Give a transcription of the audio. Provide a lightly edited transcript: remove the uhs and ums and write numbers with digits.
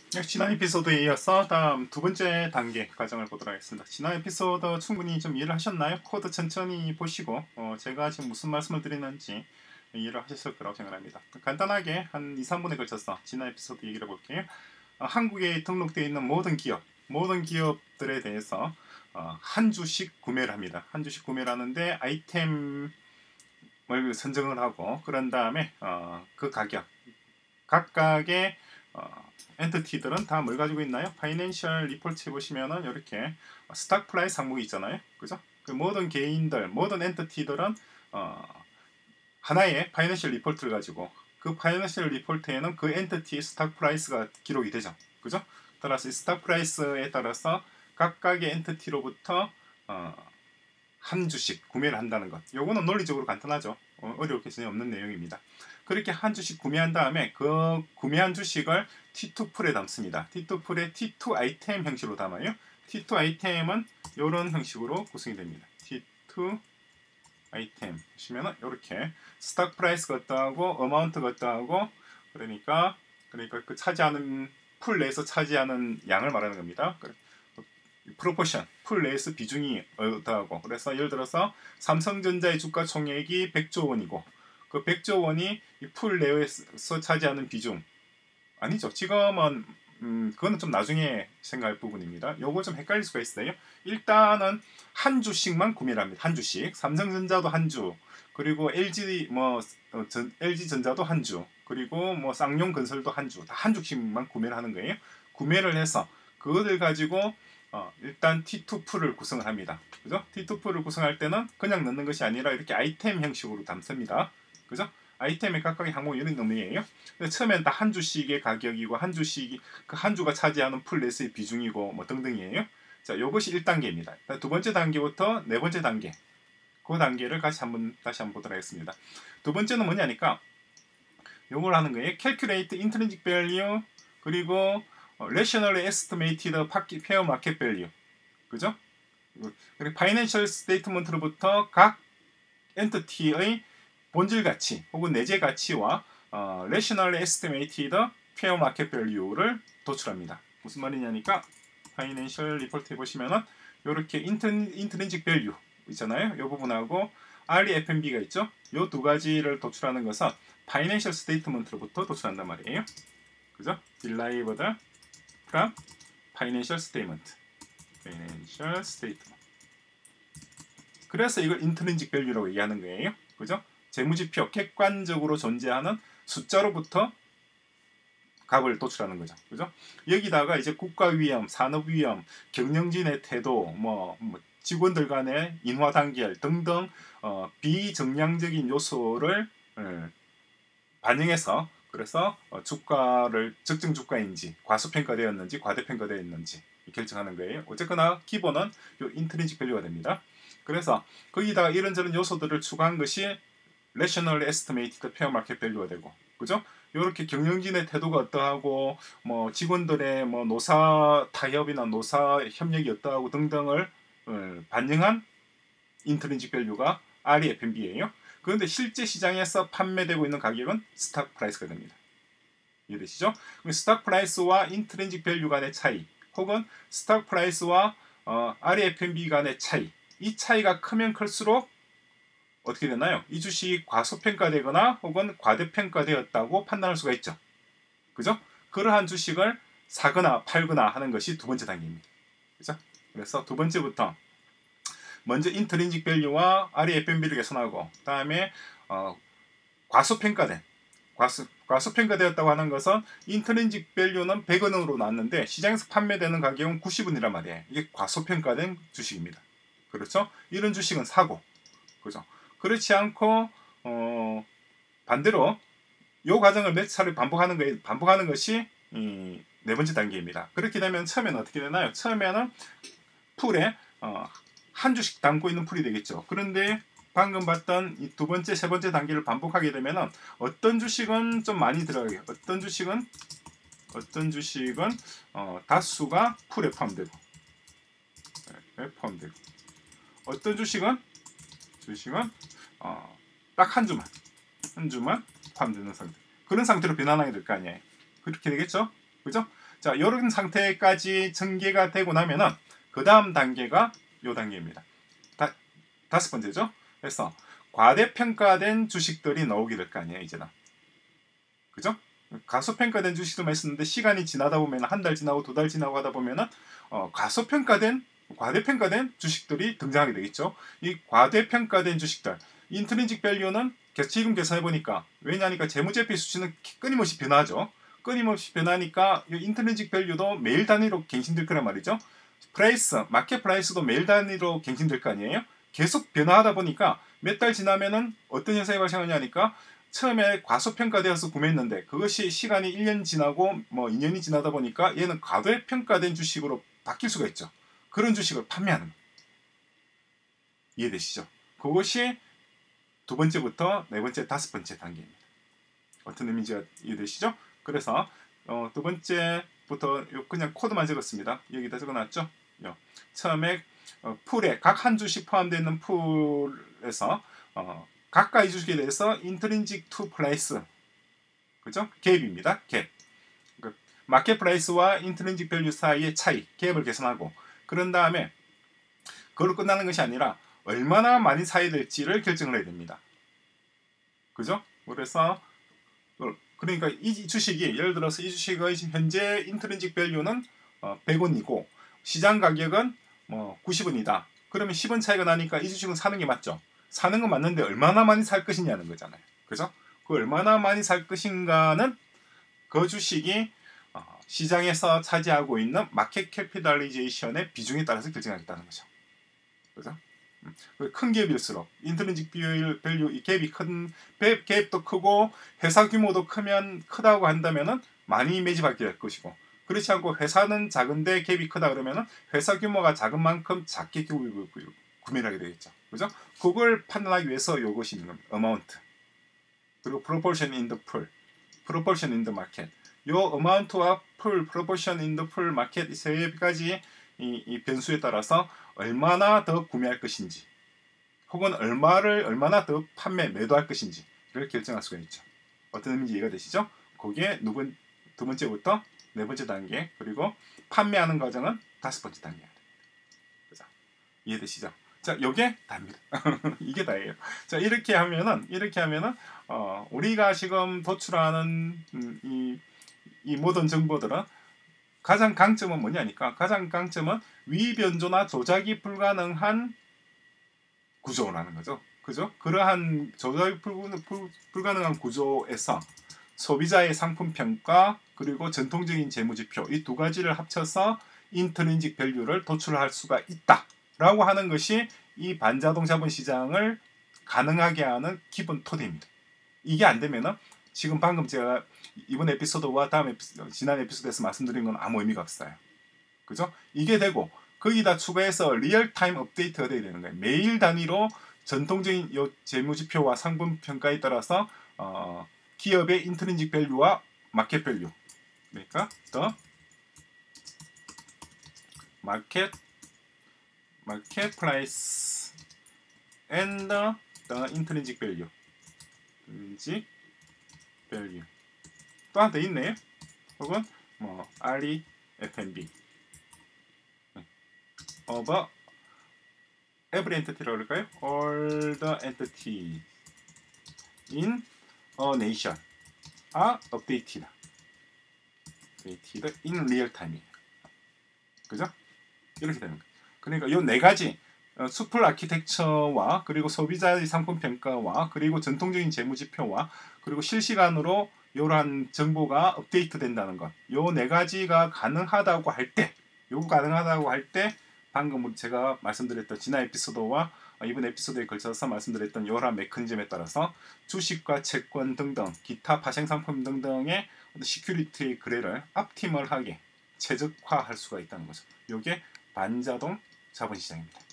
지난 에피소드에 이어서 다음 두 번째 단계 과정을 보도록 하겠습니다. 지난 에피소드 충분히 좀 이해를 하셨나요? 코드 천천히 보시고 제가 지금 무슨 말씀을 드리는지 이해를 하셨을 거라고 생각합니다. 간단하게 한 2, 3분에 걸쳐서 지난 에피소드 얘기를 해볼게요. 한국에 등록되어 있는 모든 기업들에 대해서 한 주씩 구매를 합니다. 한 주씩 구매를 하는데 아이템을 선정을 하고 그런 다음에 그 가격 각각의 엔티티들은 다 뭘 가지고 있나요? 파이낸셜 리포트 보시면은 이렇게 스탁 프라이스 항목이 있잖아요. 그죠? 그 모든 개인들, 모든 엔티티들은 하나의 파이낸셜 리포트를 가지고 그 파이낸셜 리포트에는 그 엔티티의 스탁 프라이스가 기록이 되죠. 그죠? 따라서 이 스탁 프라이스에 따라서 각각의 엔티티로부터 한 주씩 구매를 한다는 것. 요거는 논리적으로 간단하죠. 어려울 게 전혀 없는 내용입니다. 그렇게 한 주씩 구매한 다음에 그 구매한 주식을 T2풀에 담습니다. T2풀에 T2 아이템 형식으로 담아요. T2 아이템은 이런 형식으로 구성이 됩니다. T2 아이템 보시면은 이렇게 스탁 프라이스가 어떠하고 어마운트가 어떠하고 그러니까 그 차지하는 풀 내에서 차지하는 양을 말하는 겁니다. 프로포션, 풀 내에서 비중이 어떠하고 그래서 예를 들어서 삼성전자의 주가 총액이 100조 원이고 그 100조 원이 풀 내에서 차지하는 비중 아니죠. 지금은 그거는 좀 나중에 생각할 부분입니다. 요거 좀 헷갈릴 수가 있어요. 일단은 한 주씩만 구매를 합니다. 한 주씩. 삼성전자도 한 주, 그리고 LG전자도 한 주, 그리고 쌍용건설도 한 주, 다 한 주씩만 구매를 하는 거예요. 구매를 해서 그것을 가지고 일단 T2 풀을 구성을 합니다. 그죠? T2 풀을 구성할 때는 그냥 넣는 것이 아니라 이렇게 아이템 형식으로 담습니다. 그죠? 아이템의 각각의 항목이 이런 놈이에요. 처음엔 다 한 주씩의 가격이고 한 주씩이 그 한 주가 차지하는 풀레스의 비중이고 등등이에요. 자, 이것이 1단계입니다. 두 번째 단계부터 네 번째 단계. 그 단계를 다시 한번 보도록 하겠습니다. 두 번째는 뭐냐니까 요걸 하는 거예요. Calculate Intrinsic Value 그리고 Rationally Estimated Fair Market Value. 그죠? 그리고 Financial Statement로부터 각 엔티티의 본질 가치 혹은 내재 가치와 Rationally Estimated Fair Market Value를 도출합니다. 무슨 말이냐니까 Financial Report에 보시면은 이렇게 Intrinsic Value 있잖아요. 이 부분하고 REFMB가 있죠. 이 두 가지를 도출하는 것은 Financial Statement로부터 도출한단 말이에요. 그죠? Derived from Financial Statement. Financial Statement. 그래서 이걸 Intrinsic Value라고 얘기하는 거예요. 그죠? 재무지표, 객관적으로 존재하는 숫자로부터 값을 도출하는 거죠. 그죠? 여기다가 이제 국가 위험, 산업 위험, 경영진의 태도, 직원들 간의 인화 단결 등등 비정량적인 요소를 반영해서 그래서 주가를 적정 주가인지 과소평가되었는지 과대평가되었는지 결정하는 거예요. 어쨌거나 기본은 요 인트린식 밸류가 됩니다. 그래서 거기다가 이런저런 요소들을 추가한 것이 Rational Estimated Fair Market Value가 되고, 그죠? 이렇게 경영진의 태도가 어떠하고, 직원들의 노사 타협이나 노사 협력이 어떠하고 등등을 반영한 Intrinsic Value가 REFMB예요. 그런데 실제 시장에서 판매되고 있는 가격은 스탁 프라이스가 됩니다. 이해되시죠? 스탁 프라이스와 인트린식 밸류 간의 차이, 혹은 스탁 프라이스와 REFMB 간의 차이, 이 차이가 크면 클수록 어떻게 되나요? 이 주식이 과소평가되거나 혹은 과대평가되었다고 판단할 수가 있죠. 그죠? 그러한 주식을 사거나 팔거나 하는 것이 두 번째 단계입니다. 그죠? 그래서 두 번째부터 먼저 인트린식 밸류와 REFMB를 계산하고 다음에 과소평가되었다고 하는 것은 인트린식 밸류는 100원으로 나왔는데 시장에서 판매되는 가격은 90원이란 말이에요. 이게 과소평가된 주식입니다. 그렇죠? 이런 주식은 사고, 그죠? 그렇지 않고 반대로 이 과정을 몇 차례 반복하는 것이 네 번째 단계입니다. 그렇게 되면 처음에는 어떻게 되나요? 처음에는 풀에 한 주씩 담고 있는 풀이 되겠죠. 그런데 방금 봤던 이 두 번째, 세 번째 단계를 반복하게 되면은 어떤 주식은 좀 많이 들어가게, 어떤 주식은 다수가 풀에 포함되고, 어떤 주식은 딱 한 주만 포함되는 상태. 그런 상태로 변환하게 될 거 아니에요. 그렇게 되겠죠? 그죠? 자, 이런 상태까지 전개가 되고 나면은 그 다음 단계가 요 단계입니다. 다섯 번째죠. 그래서 과대평가된 주식들이 나오게 될 거 아니에요, 이제는. 그죠? 가소평가된 주식들만 있었는데 시간이 지나다 보면 한 달 지나고 두 달 지나고 하다 보면은 과대평가된 주식들이 등장하게 되겠죠. 이 과대평가된 주식들, 인트린식 밸류는 지금 계산해 보니까 왜냐하니까 재무제표 수치는 끊임없이 변하죠. 끊임없이 변하니까 이 인트린식 밸류도 매일 단위로 갱신될 거란 말이죠. 마켓 프라이스도 매일 단위로 갱신될 거 아니에요. 계속 변화하다 보니까 몇 달 지나면은 어떤 현상이 발생하냐니까 처음에 과소평가되어서 구매했는데 그것이 시간이 1년 지나고 뭐 2년이 지나다 보니까 얘는 과대평가된 주식으로 바뀔 수가 있죠. 그런 주식을 판매하는 거예요. 이해되시죠? 그것이 두 번째부터 네 번째, 다섯 번째 단계입니다. 어떤 의미인지 이해되시죠? 그래서 두 번째부터 그냥 코드만 적었습니다. 여기다 적어놨죠? 처음에 풀에 각 한 주씩 포함되어 있는 풀에서 각각 이 주식에 대해서 인트린직 투 플레이스, 그죠? 갭입니다. 갭. 마켓 프라이스와 인트린직 밸류 사이의 차이, 갭을 계산하고 그런 다음에 그걸로 끝나는 것이 아니라 얼마나 많이 사야 될지를 결정을 해야 됩니다. 그죠? 그래서 그러니까 이 주식이 예를 들어서 이 주식의 현재 인트린직 밸류는 100원이고 시장 가격은 90원이다. 그러면 10원 차이가 나니까 이 주식은 사는 게 맞죠? 사는 건 맞는데 얼마나 많이 살 것이냐는 거잖아요. 그죠? 그 얼마나 많이 살 것인가는 그 주식이 시장에서 차지하고 있는 마켓 캐피탈리제이션의 비중에 따라서 결정하겠다는 거죠. 그죠? 큰 갭일수록 인트린직 밸류 이 갭이 큰 갭도 크고 회사 규모도 크다고 한다면은 많이 매집하게 될 것이고 그렇지 않고 회사는 작은데 갭이 크다 그러면은 회사 규모가 작은 만큼 작게 구매를 하게 되겠죠. 그죠? 그걸 판단하기 위해서 이것이 있는 겁니다. amount 그리고 proportion in the pool, proportion in the market. 요 amount와 pool, proportion in the pool, market 이 세 가지 이 변수에 따라서 얼마나 더 구매할 것인지 혹은 얼마나 더 매도할 것인지를 결정할 수가 있죠. 어떤 의미인지 이해가 되시죠? 그게 두 번째부터 네 번째 단계 그리고 판매하는 과정은 다섯 번째 단계입니다. 이해되시죠? 자, 요게 다입니다. 이게 다예요. 자, 이렇게 하면은 우리가 지금 도출하는 이 모든 정보들은 가장 강점은 뭐냐니까 가장 강점은 위변조나 조작이 불가능한 구조라는 거죠. 그죠? 그러한 조작이 불가능한 구조에서 소비자의 상품 평가 그리고 전통적인 재무지표 이 두 가지를 합쳐서 인트린직 밸류를 도출할 수가 있다라고 하는 것이 이 반자동 자본 시장을 가능하게 하는 기본 토대입니다. 이게 안 되면은 지금 방금 제가 이번 에피소드와 지난 에피소드에서 말씀드린 건 아무 의미가 없어요. 그죠? 이게 되고 거기다 추가해서 리얼타임 업데이트가 돼야 되는 거예요. 매일 단위로 전통적인 요 재무지표와 상품 평가에 따라서 기업의 인트린직 밸류와 마켓 밸류 그러니까 the market price and the intrinsic value 또 하나 더 있네요. 혹은 RE F&B of every entity라고 그럴까요? All the entities in a nation are updated in real time. 그죠? 이렇게 되는 거예요. 그러니까 이 네 가지 수풀 아키텍처와 그리고 소비자의 상품 평가와 그리고 전통적인 재무지표와 그리고 실시간으로 이러한 정보가 업데이트 된다는 것. 요 네 가지가 가능하다고 할 때 방금 제가 말씀드렸던 지난 에피소드와 이번 에피소드에 걸쳐서 말씀드렸던 이러한 메커니즘에 따라서 주식과 채권 등등 기타 파생 상품 등등의 시큐리티 거래를 옵티멀하게 최적화할 수가 있다는 거죠. 이게 반자동 자본시장입니다.